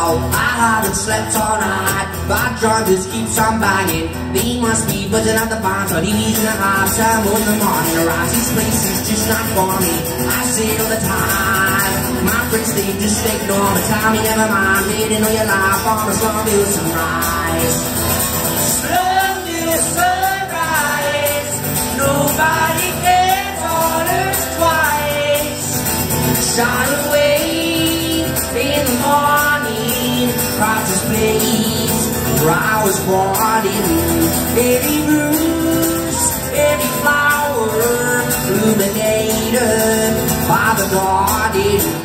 I haven't slept all night. Bad drivers keeps on banging. They must be buzzing at the barn, but he's in a hard time on the morning. Around this place is just not for me. I say it all the time. My friends, they just ignore me. Tell me never mind. Waiting on your life on a Slumville sunrise. Slumville sunrise. Nobody cares on us twice. Shine away in the morning, Roger's place, where I was born in. Every rose, every flower, illuminated by the garden.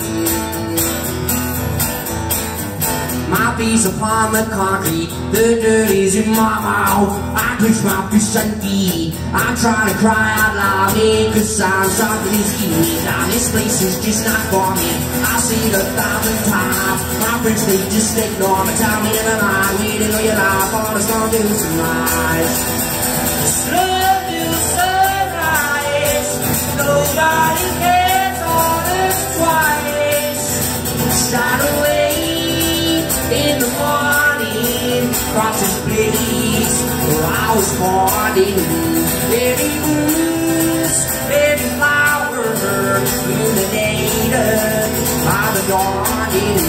My feet's upon the concrete, the dirt is in my mouth. I push my fists and feet. I'm trying to cry out loud, cause I'm something is eating me. Now this place is just not for me. I've seen it 1,000 times. My friends, they just ignore me. Tell me never mind, waiting on your life on a Slumville sunrise. Slumville sunrise. Nobody cares on us twice. Shine away in the morning, Roger's place, where I was born in. Every rose, every flower, illuminated by the garden.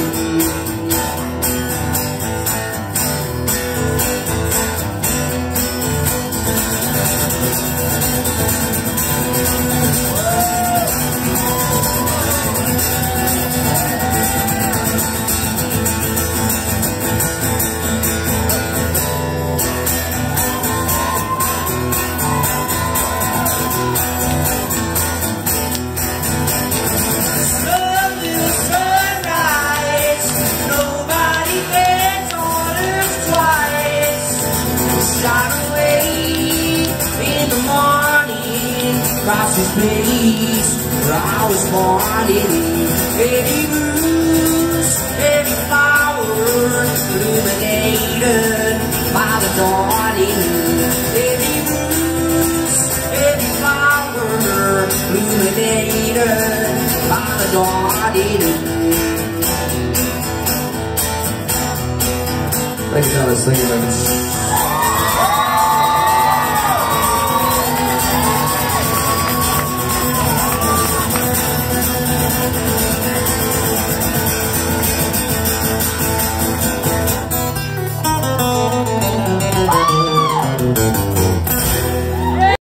Roger's place, where I was born in. Every rose, every flower, illuminated by the dawning. Every rose, every flower, illuminated by the dawning. Thank you, Thomas. Thank you very much.